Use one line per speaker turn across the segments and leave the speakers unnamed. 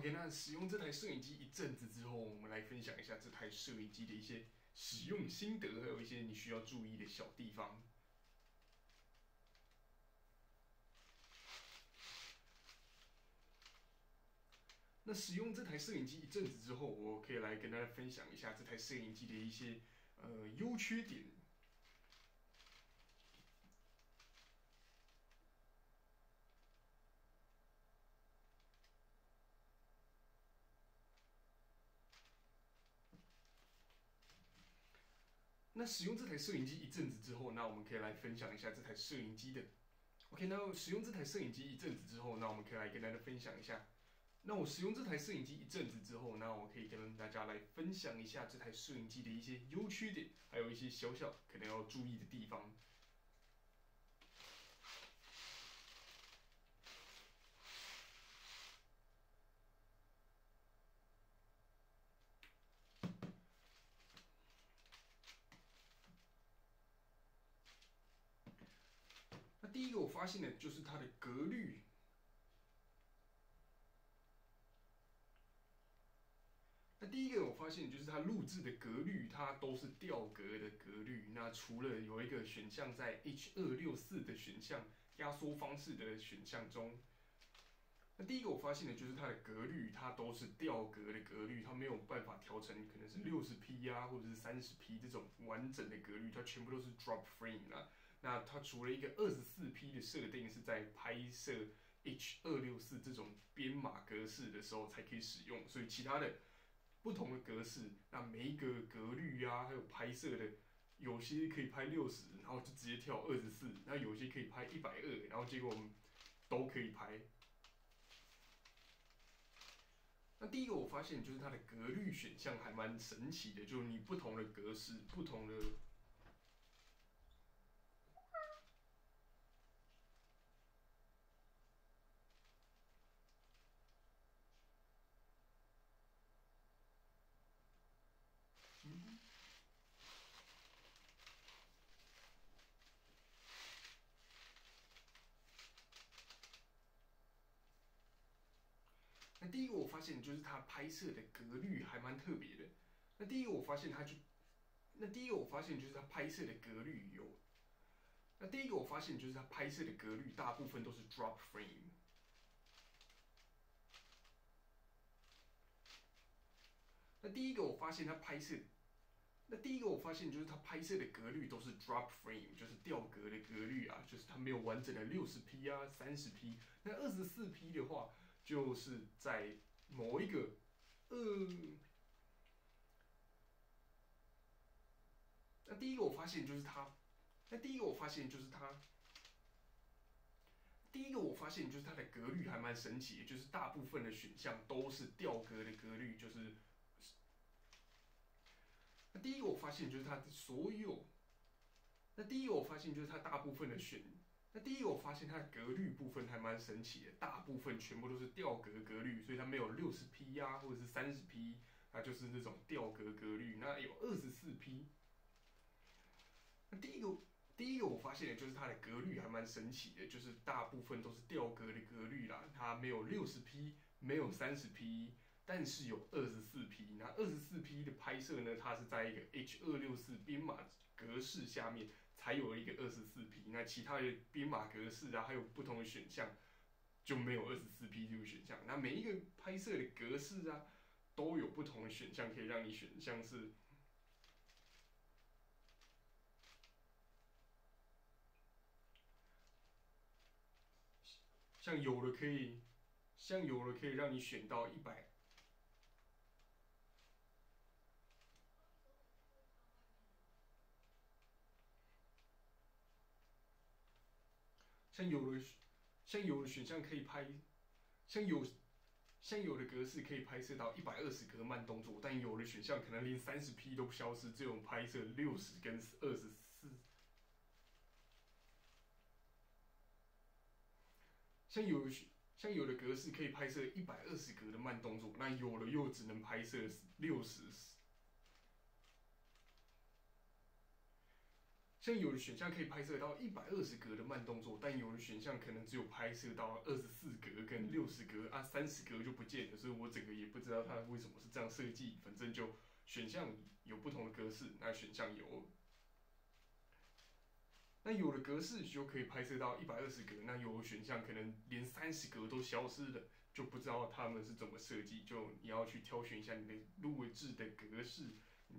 OK， 那使用这台摄影机一阵子之后，我们来分享一下这台摄影机的一些使用心得，还有一些你需要注意的小地方。那使用这台摄影机一阵子之后，我可以来跟大家分享一下这台摄影机的一些优缺点。那使用这台摄影机一阵子之后，那我们可以来分享一下这台摄影机的。OK， 那使用这台摄影机一阵子之后，那我们可以来跟大家分享一下。那我使用这台摄影机一阵子之后，那我可以跟大家来分享一下这台摄影机的一些优缺点，还有一些小小可能要注意的地方。那第一个我发现的就是它的格律。那第一个我发现就是它录制的格律，它都是吊格的格律。那除了有一个选项在 H.264 的选项压缩方式的选项中，那第一个我发现的就是它的格律，它都是吊格的格律，它没有办法调成可能是60P 啊，或者是30P 这种完整的格律，它全部都是 drop frame 啦。那它除了一个24P 的设定是在拍摄 H.264 这种编码格式的时候才可以使用，所以其他的不同的格式，那每一个格律啊，还有拍摄的，有些可以拍60，然后就直接跳24，那有些可以拍120，然后结果我们都可以拍。那第一个我发现就是它的格律选项还蛮神奇的，就是你不同的格式、不同的。那第一个我发现就是它拍摄的格律还蛮特别的。那第一个我发现就是它拍摄的格律有。那第一个我发现就是它拍摄的格律大部分都是 drop frame。那第一个我发现它拍摄，那第一个我发现就是它拍摄的格律都是 drop frame， 就是吊格的格律啊，就是它没有完整的60P 啊、30P。那24P 的话，就是在某一个那第一个我发现就是它，那第一个我发现就是它。第一个我发现就是它的格律还蛮神奇的，就是大部分的选项都是吊格的格律，就是。那第一个我发现就是它的所有，那第一个我发现就是它大部分的那第一个我发现它的格律部分还蛮神奇的，大部分全部都是吊格格律，所以它没有60P 啊或者是30P， 它就是那种吊格格律。那有24P。那第一个我发现的就是它的格律还蛮神奇的，就是大部分都是吊格的格律啦，它没有60P， 没有30P， 但是有24P。那24P 的拍摄呢，它是在一个 H.264 编码格式下面才有一个24P， 那其他的编码格式啊，还有不同的选项就没有24P 这个选项。那每一个拍摄的格式啊，都有不同的选项可以让你选，像是。像有的可以让你选到100，像有的选项可以拍，像有的格式可以拍摄到120格慢动作，但有的选项可能连30P 都消失，只有拍摄60跟24。像有的格式可以拍摄120格的慢动作，那有的又只能拍摄60。 像有的选项可以拍摄到120格的慢动作，但有的选项可能只有拍摄到24格跟60格啊，30格就不见了，所以我整个也不知道它为什么是这样设计。反正就选项有不同的格式，那选项有的格式就可以拍摄到120格，那有的选项可能连30格都消失了，就不知道他们是怎么设计。就你要去挑选一下你的录制的格式。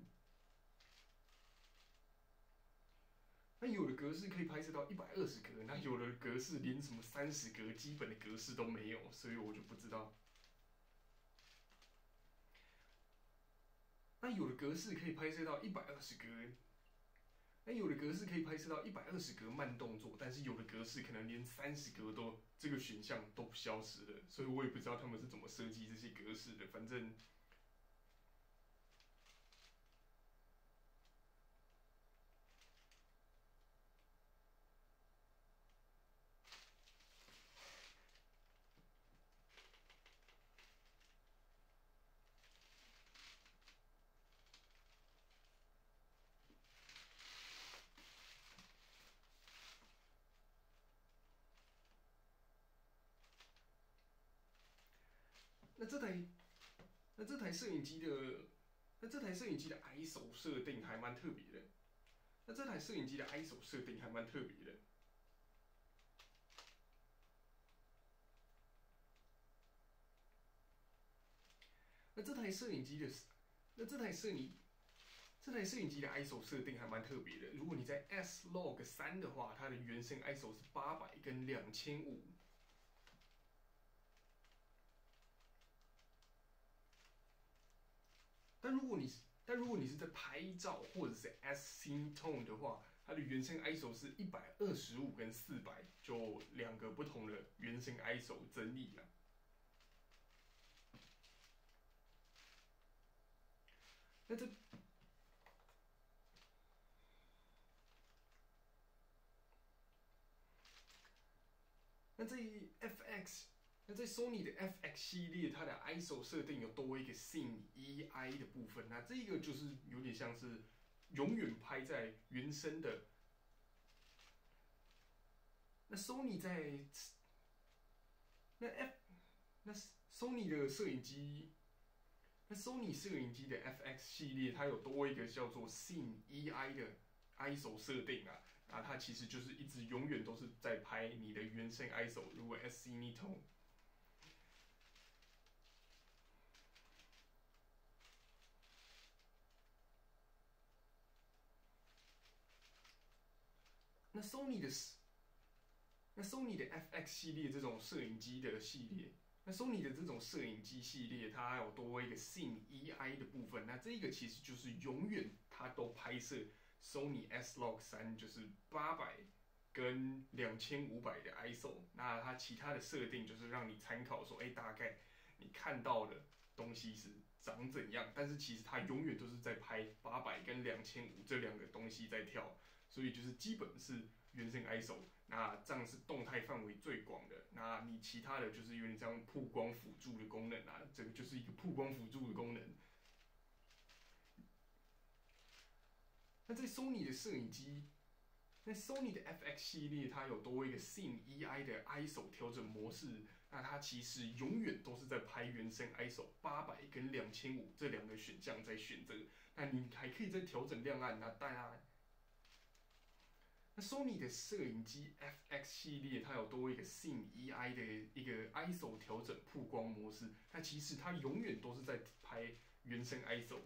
那有的格式可以拍摄到120格，那有的格式连什么30格基本的格式都没有，所以我就不知道。那有的格式可以拍摄到120格，那有的格式可以拍摄到120格慢动作，但是有的格式可能连30格都这个选项都消失了，所以我也不知道他们是怎么设计这些格式的，反正。那这台摄影机的ISO 设定还蛮特别的。那这台摄影机的 ISO 设定还蛮特别的。那这台摄影机的 ISO 设定还蛮特别的。如果你在 S-Log3 的话，它的原生 ISO 是800跟2500。但如果你是在拍照或者是 S-Cinetone 的话，它的原生 ISO 是125跟400，就两个不同的原生 ISO 整理啊。那这FX， 那在 Sony 的 FX 系列，它的 ISO 设定有多一个 Cine EI 的部分，那这个就是有点像是永远拍在原生的。那 Sony 在那 Sony 的摄影机，那 Sony 摄影机的 FX 系列，它有多一个叫做 Cine EI 的 ISO 设定啊。那它其实就是一直永远都是在拍你的原生 ISO， 如果 S-Cinetone。那 Sony 的 FX 系列这种摄影机的系列，那 Sony 的这种摄影机系列，它有多一个 Cine EI 的部分，那这个其实就是永远它都拍摄 Sony S-Log3，就是800跟2500的 ISO， 那它其他的设定就是让你参考说，大概你看到的东西是长怎样，但是其实它永远都是在拍800跟2500这两个东西在跳，所以就是基本是原生 ISO， 那这样是动态范围最广的。那你其他的就是有点像曝光辅助的功能啊，这个就是一个曝光辅助的功能。那在 Sony 的摄影机，那 Sony 的 FX 系列它有多一个 Cine EI 的 ISO 调整模式，那它其实永远都是在拍原生 ISO 800跟2500这两个选项在选择，那你还可以再调整亮暗啊，当然。那 Sony 的摄影机 FX 系列，它有多一个 Cine EI 的一个 ISO 调整曝光模式，那其实它永远都是在拍原生 ISO。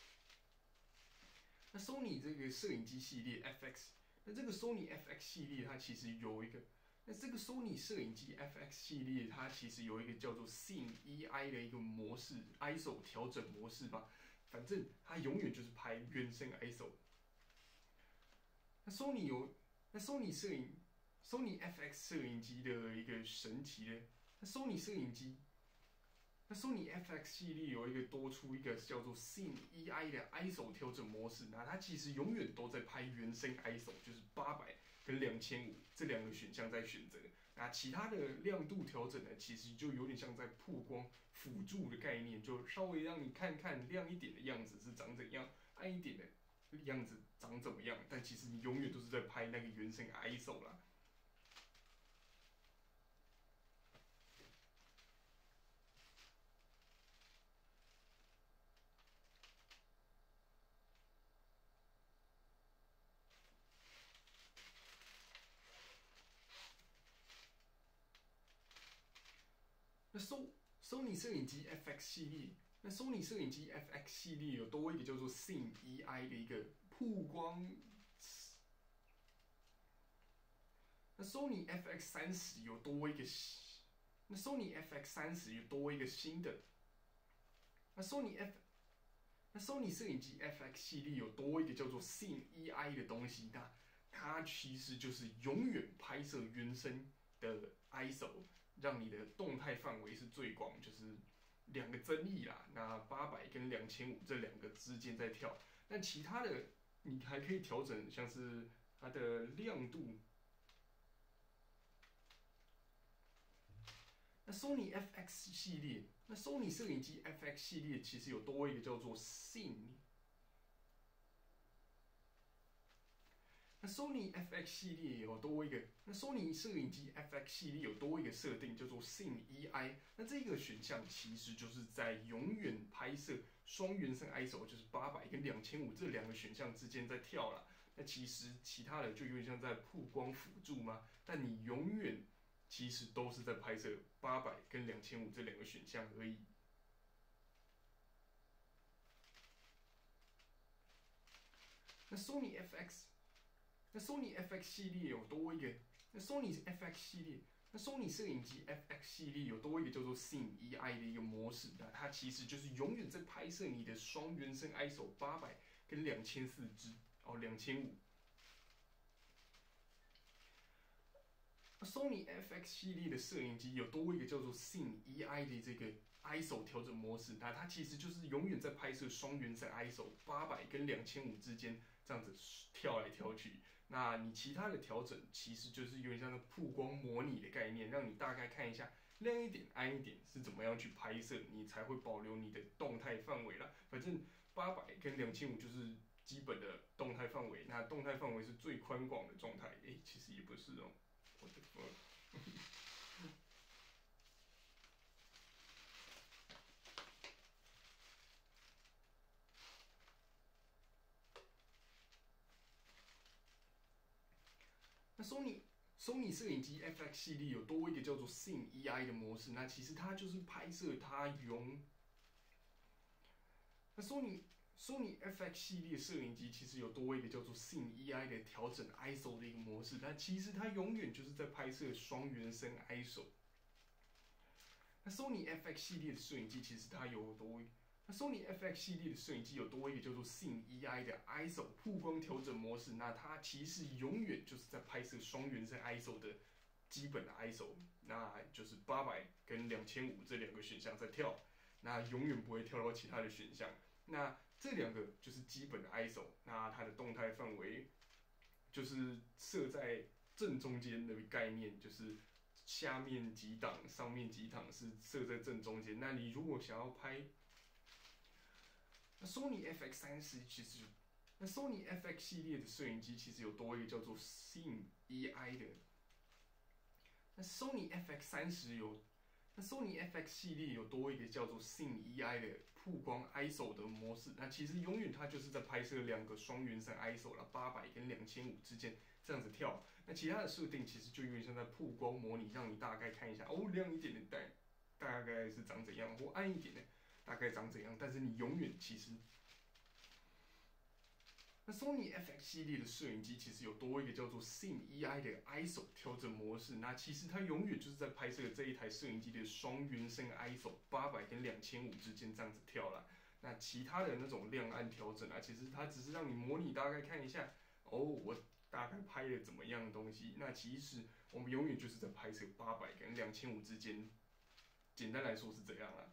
那 Sony 这个摄影机系列 FX， 那这个 Sony FX 系列它其实有一个，那这个 Sony 摄影机 FX 系列它其实有一个叫做 Cine EI 的一个模式 ISO 调整模式吧，反正它永远就是拍原生 ISO。那 Sony FX 摄影机的一个神奇的，那 Sony FX 系列有一个多出一个叫做 Cine EI 的 ISO 调整模式，那它其实永远都在拍原生 ISO， 就是800跟2500这两个选项在选择。那其他的亮度调整呢，其实就有点像在曝光辅助的概念，就稍微让你看看亮一点的样子是长怎样，暗一点的样子长怎么样，但其实你永远都是在拍那个原生 ISO 啦。那Sony 摄影机 FX 系列，那 Sony 摄影机 FX 系列有多一个叫做 Cine EI 的一个曝光。那 Sony FX30有多一个，那 Sony FX30有多一个新的，那 Sony 摄影机 FX 系列有多一个叫做 Cine EI 的东西，那它其实就是永远拍摄原生的 ISO， 让你的动态范围是最广，就是两个增益啦。那800跟2500这两个之间在跳，那其他的你还可以调整，像是它的亮度。那 Sony FX 系列，那 Sony 摄影机 FX 系列其实有多一个叫做 Cine。那 Sony FX 系列有多一个，那 Sony 摄影机 FX 系列有多一个设定叫做 Cine EI。那这个选项其实就是在永远拍摄双原生 ISO， 就是800跟2500这两个选项之间在跳啦。那其实其他的就有点像在曝光辅助嘛，但你永远其实都是在拍摄800跟2500这两个选项而已。那 Sony FX 系列有多一个，那 Sony FX 系列，那 Sony 摄影机 FX 系列有多一个叫做 Cine EI 的一个模式，那它其实就是永远在拍摄你的双原生 ISO 800跟2400支2500。Sony FX 系列的摄影机有多一个叫做 Cine EI 的这个 ISO 调整模式，那它其实就是永远在拍摄双原生 ISO 800跟2500之间这样子跳来跳去。那你其他的调整其实就是有点像曝光模拟的概念，让你大概看一下亮一点、暗一点是怎么样去拍摄，你才会保留你的动态范围啦。反正800跟2500就是基本的动态范围，那动态范围是最宽广的状态。其实也不是哦。我的妈！那 Sony 摄影机 FX 系列有多一个叫做 Cine EI 的模式，那其实它就是拍摄它用。那 Sony FX 系列摄影机其实有多一个叫做 Cine EI 的调整 ISO 的一个模式，但其实它永远就是在拍摄双原生 ISO。那 Sony FX 系列的摄影机其实它有多，那 Sony FX 系列的摄影机有多一个叫做 Cine EI 的 ISO 曝光调整模式，那它其实永远就是在拍摄双原生 ISO 的基本的 ISO， 那就是800跟2500这两个选项在跳，那永远不会跳到其他的选项。那这两个就是基本的 ISO， 那它的动态范围就是设在正中间的概念，就是下面几档、上面几档是设在正中间。那你如果想要拍，那 Sony FX30其实，那 Sony FX 系列的摄影机其实有多一个叫做 Cine EI 的，那 Sony FX30有。那 Sony FX 系列有多一个叫做 Cine EI 的曝光 ISO 的模式，那其实永远它就是在拍摄两个双原生 ISO 了，800跟2500之间这样子跳。那其他的设定其实就有点像在曝光模拟，让你大概看一下哦，亮一点的大概是长怎样，或暗一点的大概长怎样，但是你永远其实。那 Sony FX 系列的摄影机其实有多一个叫做 Cine EI 的 ISO 调整模式，那其实它永远就是在拍摄这一台摄影机的双原生 ISO 800跟2500之间这样子跳啦。那其他的那种亮暗调整啊，其实它只是让你模拟大概看一下，哦，我大概拍了怎么样的东西。那其实我们永远就是在拍摄800跟2500之间，简单来说是这样啦。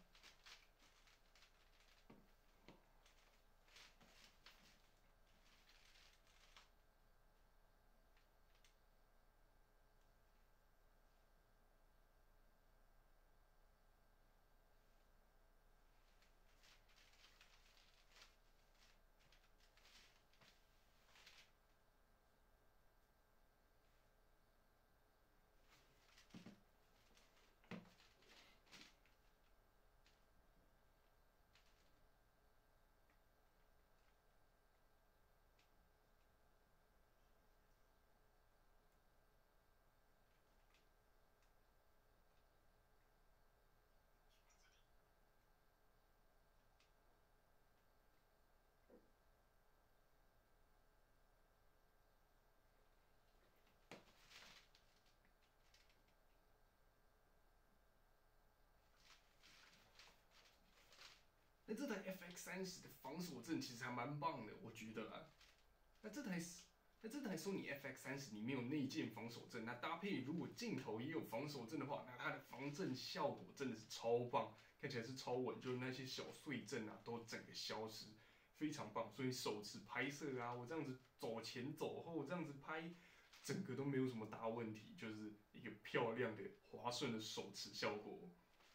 那这台 FX30的防守阵其实还蛮棒的，我觉得啦。那这台 Sony FX30里面有内建防守阵，那搭配如果镜头也有防守阵的话，那它的防震效果真的是超棒，看起来是超稳，就是那些小碎震啊都整个消失，非常棒。所以手持拍摄啊，我这样子走前走后这样子拍，整个都没有什么大问题，就是一个漂亮的滑顺的手持效果。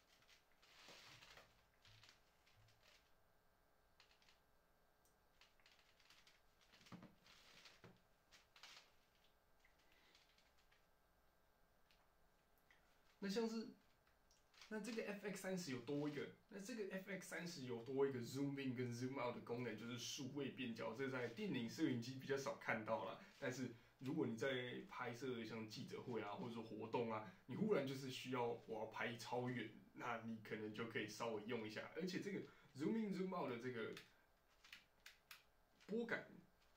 那像是那这个 FX30有多一个，那这个 FX30有多一个 Zoom In 跟 Zoom Out 的功能，就是数位变焦，这在电影摄影机比较少看到啦。但是如果你在拍摄像记者会啊，或者说活动啊，你忽然就是需要我要拍超远，那你可能就可以稍微用一下。而且这个 Zoom In Zoom Out 的这个波感。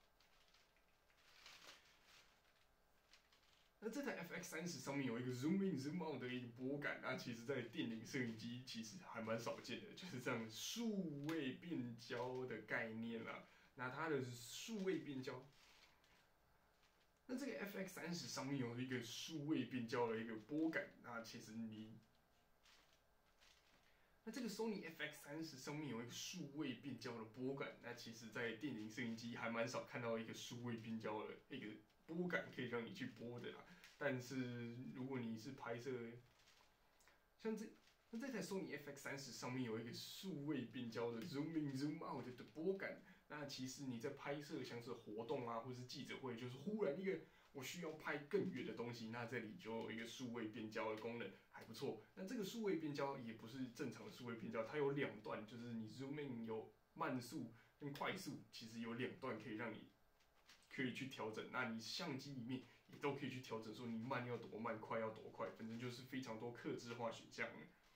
那这台 FX30上面有一个 Zoom In Zoom Out 的一个波感，那其实在电影摄影机其实还蛮少见的，就是这样数位变焦的概念啦。那它的数位变焦，那这个 FX30上面有一个数位变焦的一个波感，那其实那这个 Sony FX30上面有一个数位变焦的波感，那其实在电影摄影机还蛮少看到一个数位变焦的一个波感可以让你去播的啦。但是如果你是拍摄，像这台 Sony FX30上面有一个数位变焦的 Zoom In Zoom Out 的波感，那其实你在拍摄像是活动啊，或是记者会，就是忽然一个我需要拍更远的东西，那这里就有一个数位变焦的功能，还不错。那这个数位变焦也不是正常的数位变焦，它有两段，就是你 Zoom In 有慢速跟快速，其实有两段可以让你可以去调整。那你相机里面也都可以去调整，说你慢要多慢，快要多快，反正就是非常多客制化选项。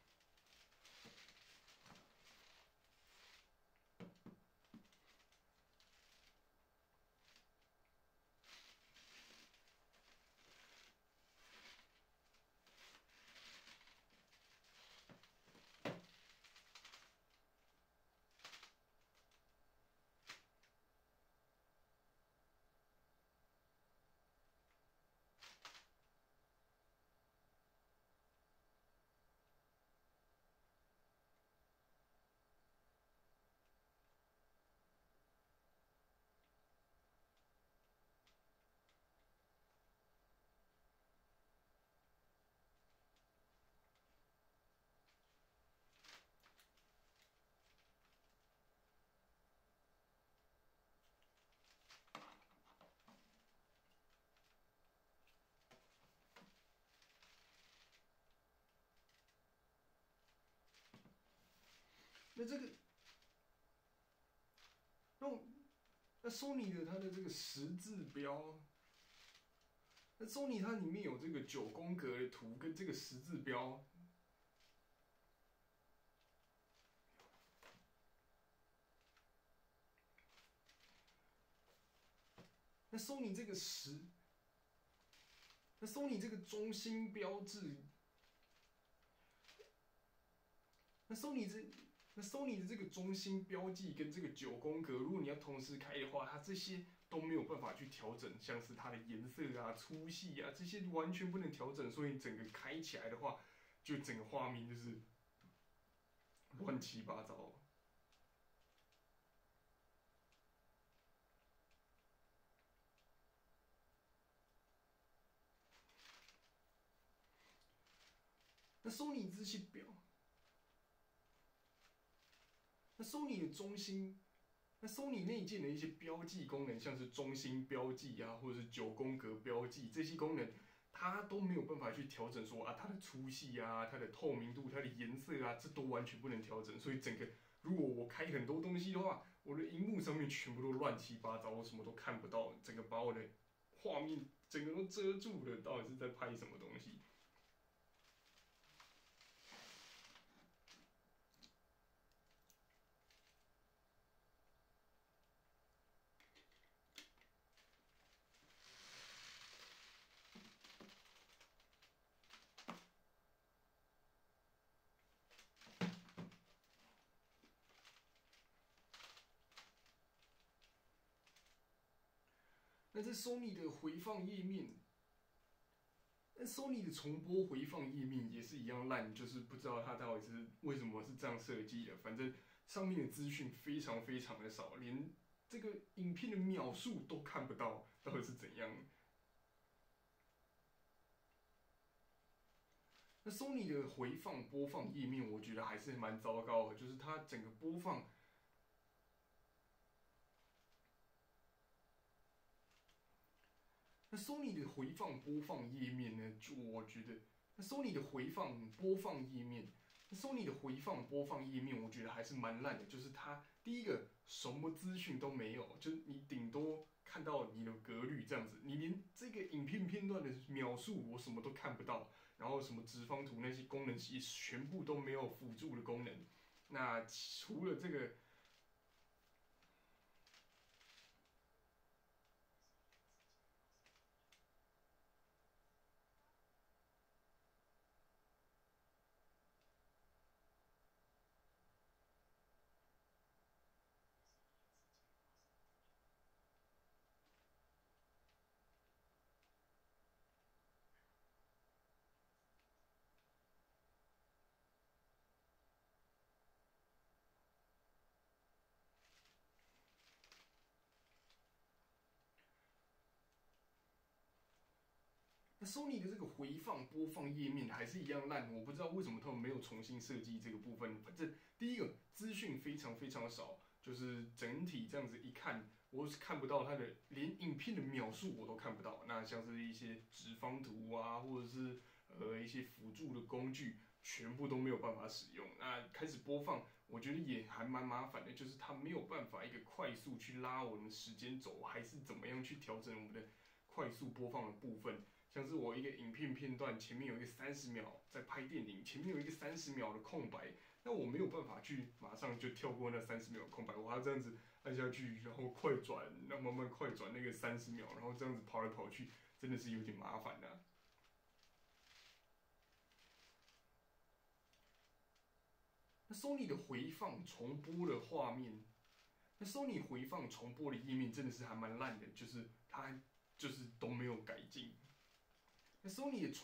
那这个，那 Sony 的它的这个十字标，那 Sony 它里面有这个9宫格的图跟这个十字标，那 Sony 这个那 Sony 这个中心标志，那 Sony 的这个中心标记跟这个9宫格，如果你要同时开的话，它这些都没有办法去调整，像是它的颜色啊、粗细啊这些完全不能调整，所以整个开起来的话，就整个画面就是乱七八糟。那 Sony 这些标，那 Sony 的中心。那 Sony 内建的一些标记功能，像是中心标记啊，或者是9宫格标记这些功能，它都没有办法去调整说啊，它的粗细啊、它的透明度、它的颜色啊，这都完全不能调整。所以整个如果我开很多东西的话，我的荧幕上面全部都乱七八糟，我什么都看不到，整个把我的画面整个都遮住了，到底是在拍什么东西？ 那这 Sony 的回放页面，那 Sony 的重播回放页面也是一样烂，就是不知道它到底是为什么是这样设计的。反正上面的资讯非常非常的少，连这个影片的秒数都看不到，到底是怎样？那 Sony 的回放播放页面，我觉得还是蛮糟糕的，就是它整个播放。那 Sony 的回放播放页面呢？就我觉得，那 Sony 的回放播放页面，那 Sony 的回放播放页面，我觉得还是蛮烂的。就是它第一个什么资讯都没有，就是你顶多看到你的格律这样子，你连这个影片片段的描述我什么都看不到，然后什么直方图那些功能其实全部都没有辅助的功能。那除了这个。那 Sony 的这个回放播放页面还是一样烂，我不知道为什么他们没有重新设计这个部分。反正第一个资讯非常非常少，就是整体这样子一看，我是看不到它的，连影片的描述我都看不到。那像是一些直方图啊，或者是一些辅助的工具，全部都没有办法使用。那开始播放，我觉得也还蛮麻烦的，就是它没有办法一个快速去拉我们的时间轴，还是怎么样去调整我们的快速播放的部分。像是我一个影片片段前面有一个30秒在拍电影，前面有一个30秒的空白，那我没有办法去马上就跳过那30秒的空白，我还要这样子按下去，然后快转，然后慢慢快转那个30秒，然后这样子跑来跑去，真的是有点麻烦啊。那 Sony 的回放重播的画面，那 Sony 回放重播的页面真的是还蛮烂的，就是它就是都没有改进。那 Sony 的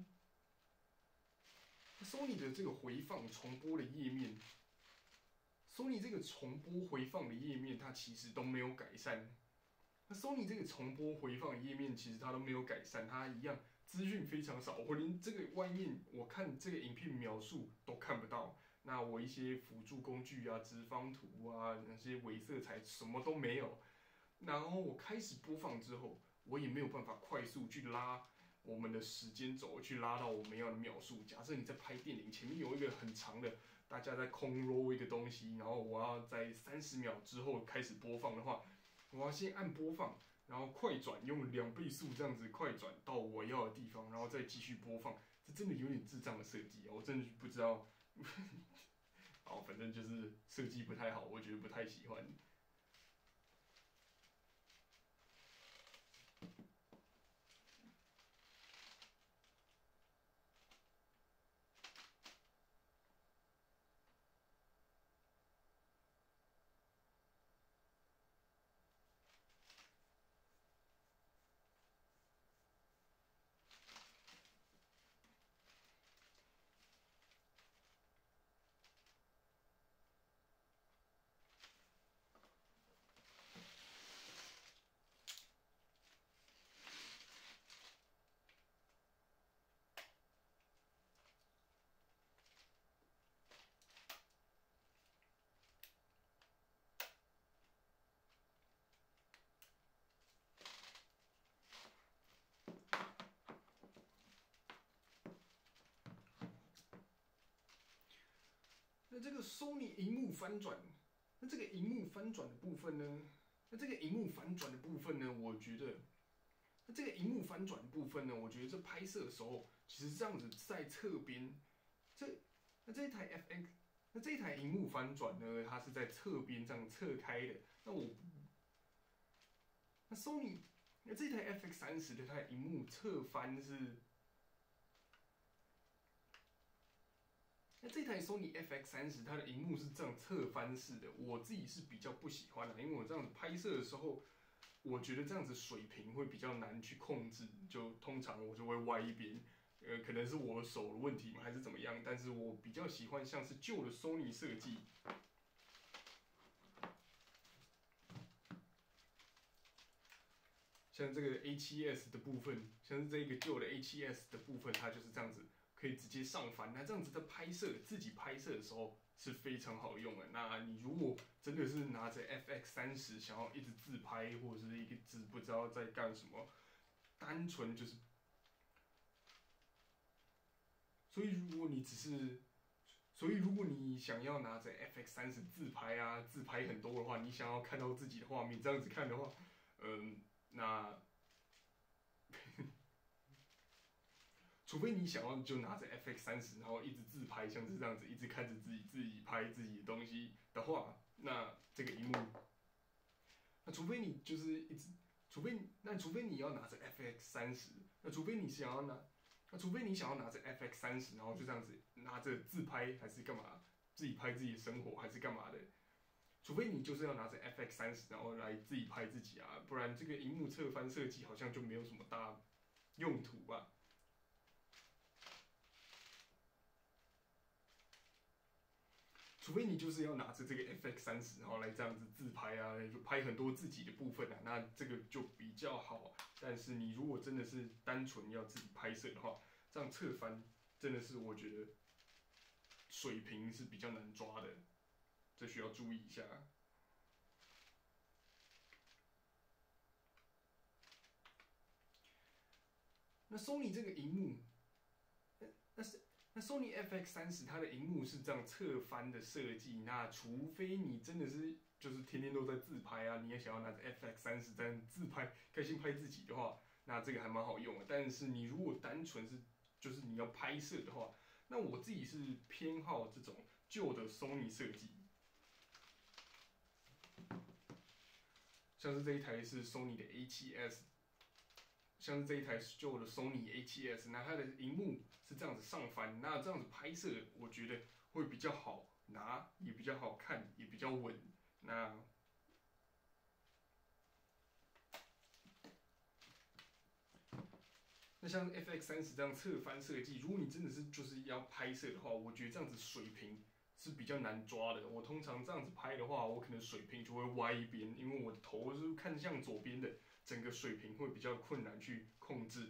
Sony 的这个回放重播的页面，Sony 这个重播回放的页面，它其实都没有改善。那 Sony 这个重播回放的页面，其实它都没有改善，它一样资讯非常少，我连这个外面我看这个影片描述都看不到。那我一些辅助工具啊、直方图啊、那些伪色彩什么都没有。然后我开始播放之后，我也没有办法快速去拉我们的时间轴，去拉到我们要的秒数。假设你在拍电影，前面有一个很长的，大家在空 roll 一个东西，然后我要在30秒之后开始播放的话，我要先按播放，然后快转，用2倍速这样子快转到我要的地方，然后再继续播放。这真的有点智障的设计啊！我真的不知道，好，反正就是设计不太好，我觉得不太喜欢。那这个 Sony 荧幕翻转，那这个荧幕翻转的部分呢？那这个荧幕翻转的部分呢？我觉得，那这个荧幕翻转的部分呢？我觉得这拍摄的时候，其实这样子在侧边，这一台 FX，那这一台荧幕翻转呢，它是在侧边这样侧开的。那 Sony 那这台 FX30的它的荧幕侧翻是。那这台 Sony FX30，它的荧幕是这样侧翻式的，我自己是比较不喜欢的，因为我这样子拍摄的时候， 我觉得这样子水平会比较难去控制，就通常我就会歪一边，可能是我手的问题嘛，还是怎么样？但是我比较喜欢像是旧的 Sony 设计，像这个 A7S 的部分，像是这个旧的 A7S 的部分，它就是这样子，可以直接上翻。那这样子在拍摄自己拍摄的时候是非常好用的。那你如果真的是拿着 FX30想要一直自拍，或者是一直不知道在干什么，单纯就是，所以如果你只是，所以如果你想要拿着 FX30自拍啊，自拍很多的话，你想要看到自己的画面，这样子看的话，那除非你想要就拿着 FX30，然后一直自拍，像是这样子，一直看着自己拍自己的东西的话，那这个荧幕，那除非你就是一直，除非你要拿着 FX30，那除非你想要拿，那除非你想要拿着 FX30，然后就这样子拿着自拍还是干嘛，自己拍自己的生活还是干嘛的，除非你就是要拿着 FX30，然后来自己拍自己啊，不然这个荧幕侧翻设计好像就没有什么大用途吧。除非你就是要拿着这个 FX30，然后来这样子自拍啊，就拍很多自己的部分啊，那这个就比较好。但是你如果真的是单纯要自己拍摄的话，这样侧翻真的是我觉得水平是比较难抓的，这需要注意一下。那 Sony 这个荧幕，那是那 Sony FX30它的荧幕是这样侧翻的设计，那除非你真的是就是天天都在自拍啊，你也想要拿着 FX30这样自拍，开心拍自己的话，那这个还蛮好用的。但是你如果单纯是就是你要拍摄的话，那我自己是偏好这种旧的 Sony 设计，像是这一台是 Sony 的 A7S。像是这一台旧的 Sony A7S，那它的荧幕是这样子上翻，那这样子拍摄，我觉得会比较好拿，也比较好看，也比较稳。那像 FX30这样侧翻设计，如果你真的是就是要拍摄的话，我觉得这样子水平是比较难抓的。我通常这样子拍的话，我可能水平就会歪一边，因为我的头是看向左边的，整个水平会比较困难去控制。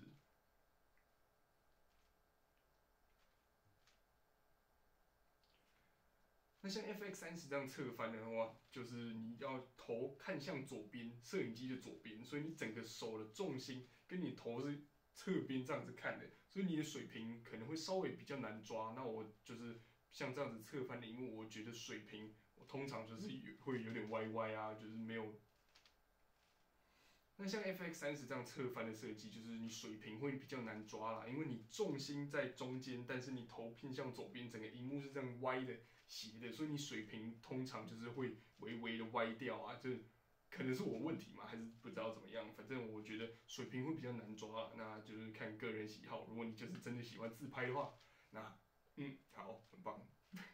那像 FX30这样侧翻的话，就是你要头看向左边，摄影机的左边，所以你整个手的重心跟你头是侧边这样子看的，所以你的水平可能会稍微比较难抓。那我就是像这样子侧翻的荧幕，我觉得水平我通常就是会有点歪歪啊，就是没有。那像 FX30这样侧翻的设计，就是你水平会比较难抓啦，因为你重心在中间，但是你头偏向左边，整个荧幕是这样歪的。斜的，所以你水平通常就是会微微的歪掉啊，这可能是我问题嘛，还是不知道怎么样，反正我觉得水平会比较难抓，那就是看个人喜好。如果你就是真的喜欢自拍的话，那好，很棒。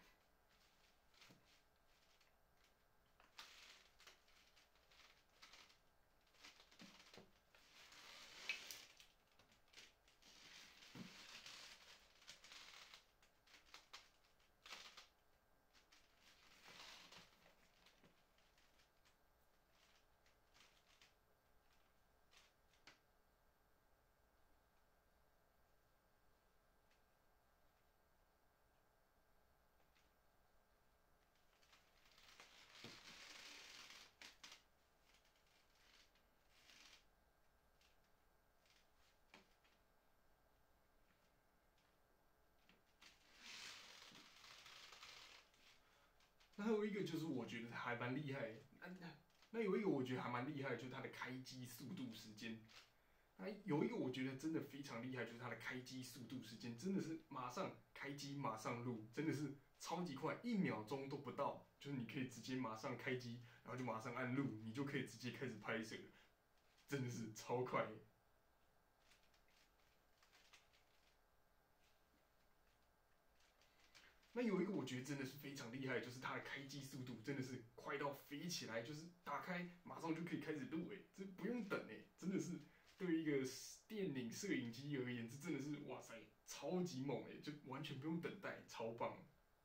那还有一个就是我觉得还蛮厉害，那有一个我觉得还蛮厉害，就是它的开机速度时间。那有一个我觉得真的非常厉害，就是它的开机速度时间，真的是马上开机马上录，真的是超级快，1秒钟都不到，就是你可以直接马上开机，然后就马上按录，你就可以直接开始拍摄，真的是超快。 那有一个我觉得真的是非常厉害，就是它的开机速度真的是快到飞起来，就是打开马上就可以开始录，这不用等真的是对于一个电影摄影机而言，这真的是哇塞，超级猛就完全不用等待，超棒。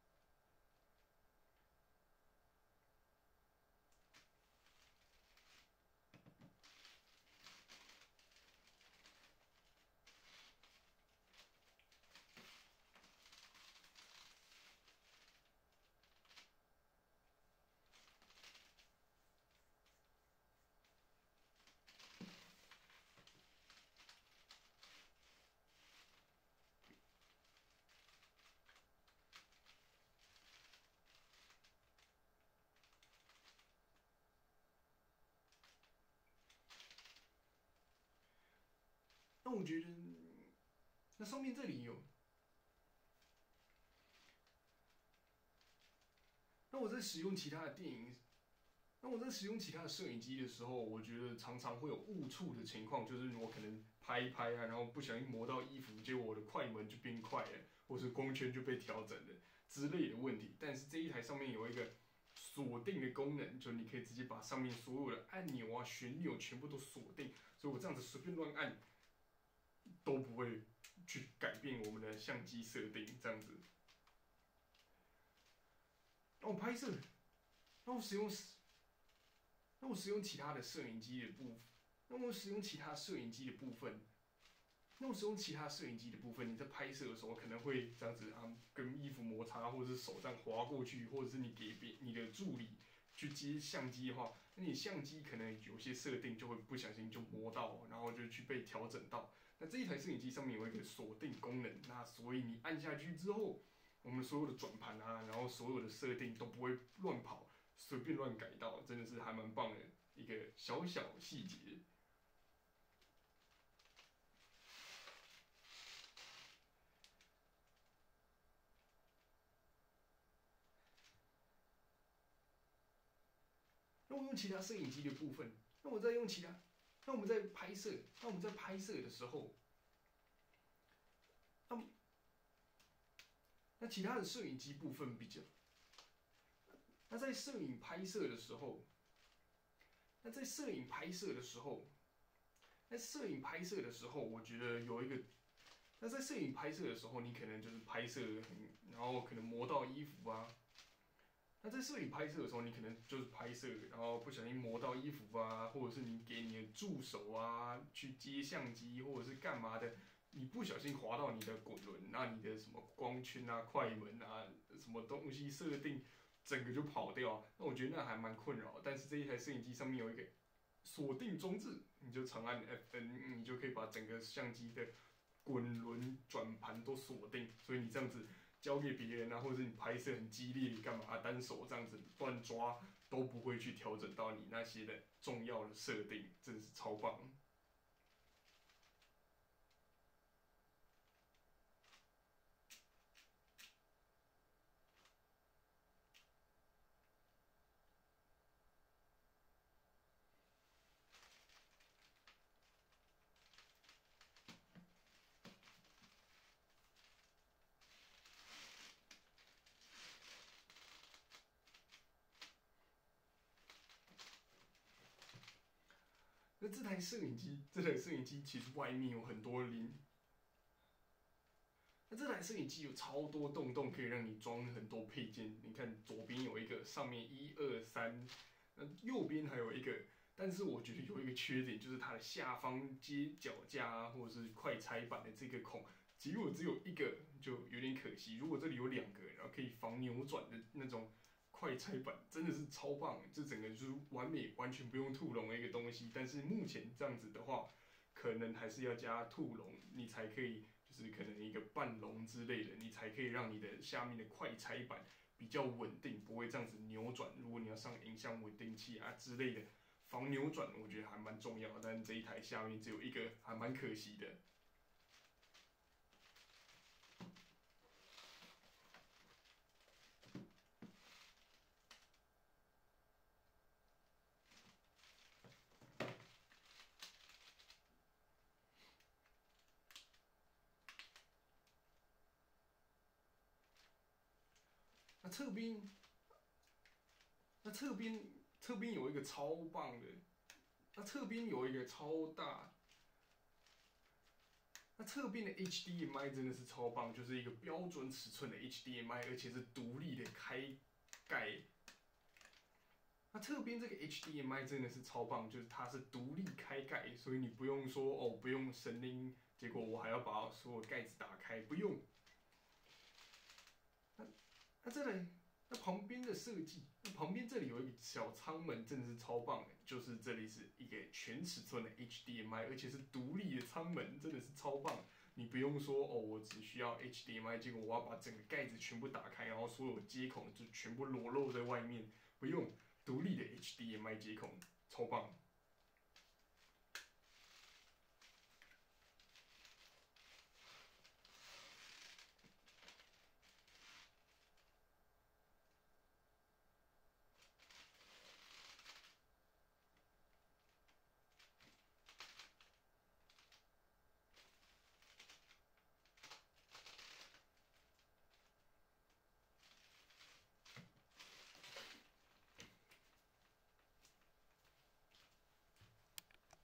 那我觉得，那上面这里有，那我在使用其他的电影，那我在使用其他的摄影机的时候，我觉得常常会有误触的情况，就是我可能拍一拍啊，然后不小心磨到衣服，结果我的快门就变快了，或是光圈就被调整了之类的问题。但是这一台上面有一个锁定的功能，就你可以直接把上面所有的按钮啊、旋钮全部都锁定，所以我这样子随便乱按都不会去改变我们的相机设定，这样子。那我拍摄，那我使用那我使用其他的摄影机的部分，那我使用其他摄影机的部分，那我使用其他摄影机的部分，你在拍摄的时候可能会这样子啊，跟衣服摩擦，或者是手这样划过去，或者是你给你的助理去接相机的话，那你相机可能有些设定就会不小心就磨到，然后就去被调整到。那这一台摄影机上面有一个锁定功能，那所以你按下去之后，我们所有的转盘啊，然后所有的设定都不会乱跑。随便乱改到，真的是还蛮棒的一个小小细节。那我用其他摄影机的部分，那我再用其他，那我们在拍摄，那我们在拍摄的时候，那那其他的摄影机部分比较，那在摄影拍摄的时候，那在摄影拍摄的时候，在摄影拍摄的时候，我觉得有一个，那在摄影拍摄的时候，你可能就是拍摄然后可能磨到衣服啊。那在摄影拍摄的时候，你可能就是拍摄，然后不小心磨到衣服啊，或者是你给你的助手啊去接相机，或者是干嘛的，你不小心滑到你的滚轮，那你的什么光圈啊、快门啊、什么东西设定，整个就跑掉。那我觉得那还蛮困扰。但是这一台摄影机上面有一个锁定装置，你就长按 FN，你就可以把整个相机的滚轮、转盘都锁定，所以你这样子交给别人啊，或者是你拍摄很激烈，干嘛单手这样子乱抓，都不会去调整到你那些的重要的设定，真的是超棒。那这台摄影机，其实外面有很多那这台摄影机有超多洞，可以让你装很多配件。你看左边有一个，上面1、2、3，那右边还有一个。但是我觉得有一个缺点，就是它的下方接脚架啊，或者是快拆板的这个孔，结果只有一个，就有点可惜。如果这里有2个，然后可以防扭转的那种快拆板，真的是超棒，这整个就是完美，完全不用兔笼的一个东西。但是目前这样子的话，可能还是要加兔笼，你才可以。就是可能一个半笼之类的，你才可以让你的下面的快拆板比较稳定，不会这样子扭转。如果你要上影像稳定器啊之类的，防扭转我觉得还蛮重要的。但这一台下面只有一个，还蛮可惜的。 那侧边有一个超棒的，那侧边有一个超大。那侧边的 HDMI 真的是超棒，就是一个标准尺寸的 HDMI， 而且是独立的开盖。那侧边这个 HDMI 真的是超棒，就是它是独立开盖，所以你不用说哦，不用神灵，结果我还要把所有盖子打开，不用。那这里，那旁边的设计，那旁边这里有一个小舱门，真的是超棒的，就是这里是一个全尺寸的 HDMI， 而且是独立的舱门，真的是超棒。你不用说哦，我只需要 HDMI， 结果我要把整个盖子全部打开，然后所有接孔就全部裸露在外面，不用，独立的 HDMI 接孔，超棒。